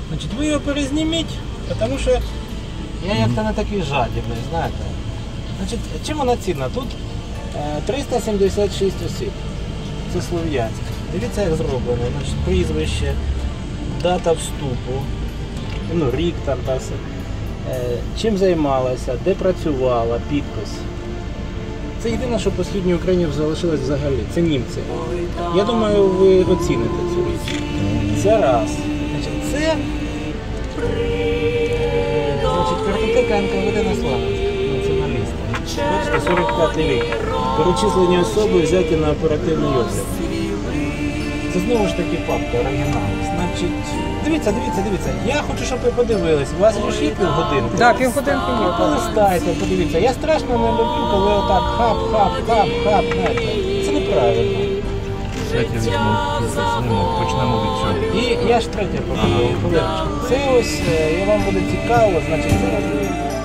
Значить, ви його перезніміть, тому що я як-то не такий жадібний, знаєте. Значить, чим вона цінна? Тут 376 осіб. Це слов'янське. Дивіться, як зроблено. Значить, прізвище, дата вступу, ну, рік там та все. Чим займалася, де працювала, підпис. Це єдине, що по Східній Україні залишилось взагалі. Це німці. Я думаю, ви оціните цю річ. Це раз. Значить, це картотека НКВД на Славянськ, націоналісти. Бачите, 45-й рік. Перечислені особи взяті на оперативний огляд. Це знову ж таки факт, оригінал. Значить, дивіться. Я хочу, щоб ви подивились. У вас ж є півгодинки? Так, півгодинки є. Полистайте, подивіться. Я страшно не люблю, коли отак хап, знаєте. Це неправильно. Третє візьмемо, почнемо від цього. І я ж третє покажу. Це ось, я вам буде цікаво, значить, зараз ви